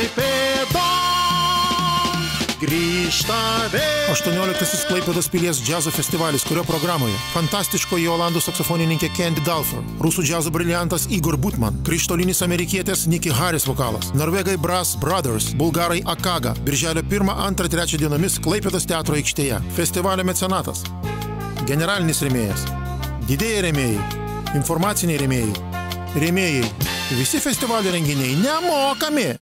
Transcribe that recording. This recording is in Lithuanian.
Klaipėda grįžta vėl. 18. Klaipėdos pilies džiazo festivalis, kurio programoje fantastiškoji olandų saksofonininkė Candy Dulfer, rusų džiazo briliantas Igor Butman, krištolinis amerikietės Nikki Harris vokalas, norvegai Brass Brothers, bulgarai Akaga, birželio 1, 2, 3 dienomis Klaipėdos teatro aikštėje. Festivalio mecenatas, generalinis rėmėjas, didieji rėmėjai, informaciniai rėmėjai, visi festivalio renginiai nemokami.